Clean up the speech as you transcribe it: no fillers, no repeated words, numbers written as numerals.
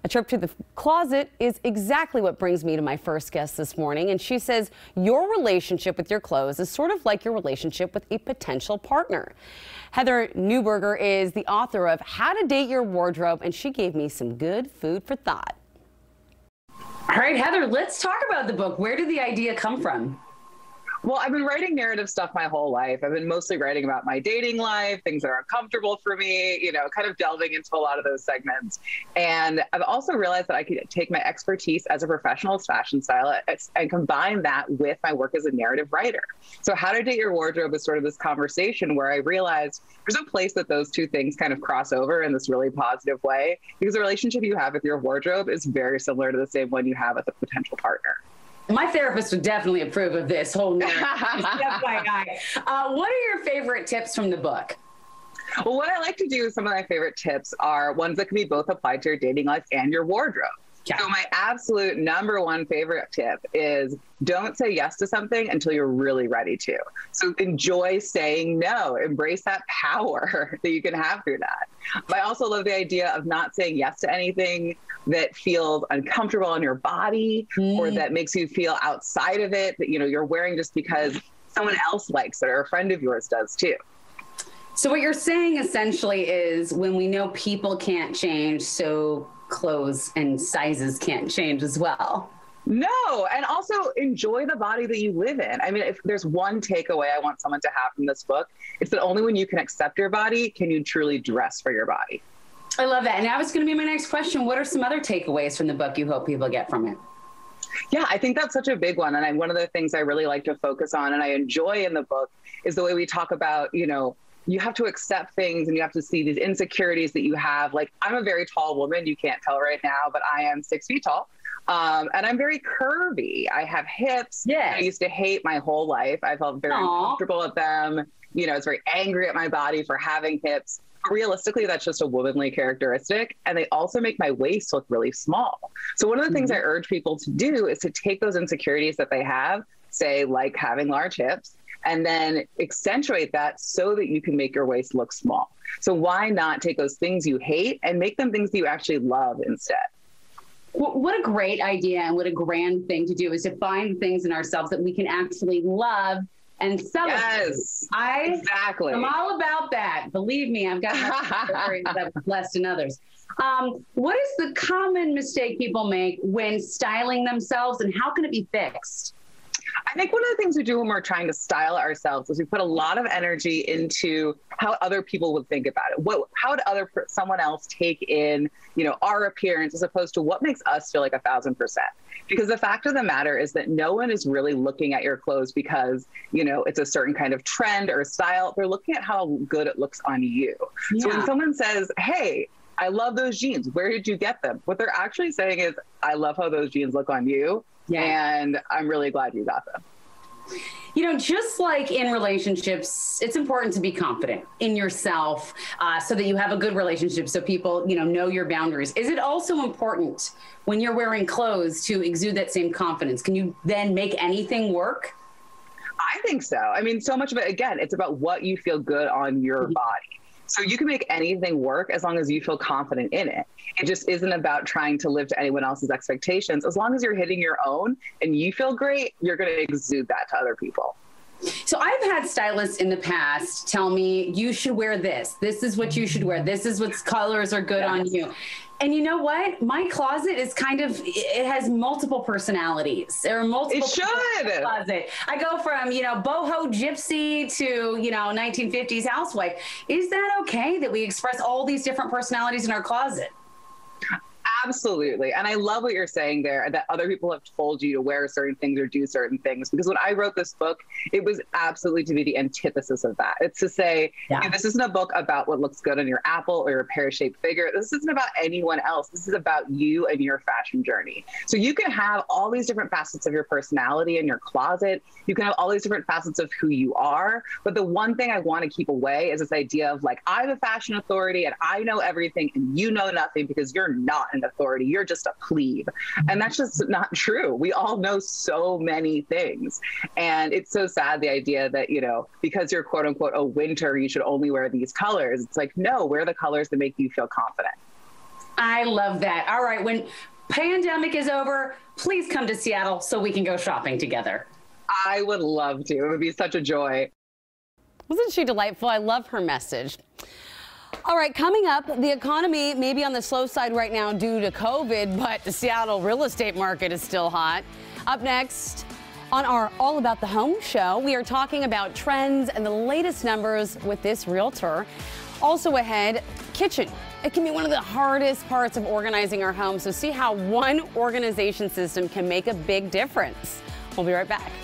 A trip to the closet is exactly what brings me to my first guest this morning. And she says your relationship with your clothes is sort of like your relationship with a potential partner. Heather Neuberger is the author of How to Date Your Wardrobe, and she gave me some good food for thought. All right, Heather, let's talk about the book. Where did the idea come from? Well, I've been writing narrative stuff my whole life. I've been mostly writing about my dating life, things that are uncomfortable for me, you know, kind of delving into a lot of those segments. And I've also realized that I could take my expertise as a professional fashion stylist and combine that with my work as a narrative writer. So How to Date Your Wardrobe is sort of this conversation where I realized there's a place that those two things kind of cross over in this really positive way, because the relationship you have with your wardrobe is very similar to the same one you have with a potential partner. My therapist would definitely approve of this whole narrative. What are your favorite tips from the book? Well, what I like to do, some of my favorite tips are ones that can be both applied to your dating life and your wardrobe. Yeah. So my absolute number one favorite tip is don't say yes to something until you're really ready to. So enjoy saying no, embrace that power that you can have through that. But I also love the idea of not saying yes to anything that feels uncomfortable on your body or that makes you feel outside of it, that, you know, you're wearing just because someone else likes it or a friend of yours does too. So what you're saying essentially is when we know people can't change, so clothes and sizes can't change as well. No, and also enjoy the body that you live in. I mean, if there's one takeaway I want someone to have from this book, it's that only when you can accept your body can you truly dress for your body. I love that. And that was going to be my next question. What are some other takeaways from the book you hope people get from it? Yeah, I think that's such a big one. And one of the things I really like to focus on and I enjoy in the book is the way we talk about, you know, you have to accept things and you have to see these insecurities that you have. Like, I'm a very tall woman. You can't tell right now, but I am 6 feet tall. And I'm very curvy. I have hips. Yes. I used to hate my whole life. I felt very uncomfortable with them. You know, I was very angry at my body for having hips. Realistically, that's just a womanly characteristic. And they also make my waist look really small. So one of the things I urge people to do is to take those insecurities that they have, say like having large hips, and then accentuate that so that you can make your waist look small. So why not take those things you hate and make them things that you actually love instead? What a great idea and what a grand thing to do is to find things in ourselves that we can actually love and celebrate. Yes, exactly. I'm all about that. Believe me, I've got my stories that I've blessed in others. What is the common mistake people make when styling themselves, and how can it be fixed? I think one of the things we do when we're trying to style ourselves is we put a lot of energy into how other people would think about it. How would someone else take in, you know, our appearance as opposed to what makes us feel like 1,000%? Because the fact of the matter is that no one is really looking at your clothes because, you know, it's a certain kind of trend or style. They're looking at how good it looks on you. Yeah. So when someone says, hey, I love those jeans, where did you get them? What they're actually saying is, I love how those jeans look on you. Yeah. And I'm really glad you got them. You know, just like in relationships, it's important to be confident in yourself so that you have a good relationship, so people, you know your boundaries. Is it also important when you're wearing clothes to exude that same confidence? Can you then make anything work? I think so. I mean, so much of it, again, it's about what you feel good on your body. So you can make anything work as long as you feel confident in it. It just isn't about trying to live to anyone else's expectations. As long as you're hitting your own and you feel great, you're going to exude that to other people. So I've had stylists in the past tell me, you should wear this. This is what you should wear. This is what colors are good on you. And you know what? My closet is it has multiple personalities. There are multiple. It should. In the closet. I go from, boho gypsy to, 1950s housewife. Is that okay that we express all these different personalities in our closet? Absolutely. And I love what you're saying there, that other people have told you to wear certain things or do certain things. Because when I wrote this book, it was absolutely to be the antithesis of that. It's to say, this isn't a book about what looks good on your apple or your pear-shaped figure. This isn't about anyone else. This is about you and your fashion journey. So you can have all these different facets of your personality in your closet. You can have all these different facets of who you are. But the one thing I want to keep away is this idea of I'm a fashion authority and I know everything and you know nothing because you're not an authority. You're just a plebe. And that's just not true. We all know so many things. And it's so sad, the idea that, because you're quote unquote a winter, you should only wear these colors. It's no, wear the colors that make you feel confident. I love that. All right, when pandemic is over, please come to Seattle so we can go shopping together. I would love to. It would be such a joy. Wasn't she delightful? I love her message. All right, coming up, the economy may be on the slow side right now due to COVID, but the Seattle real estate market is still hot. Up next, on our All About the Home show, we are talking about trends and the latest numbers with this realtor. Also ahead, kitchen. It can be one of the hardest parts of organizing our home, so see how one organization system can make a big difference. We'll be right back.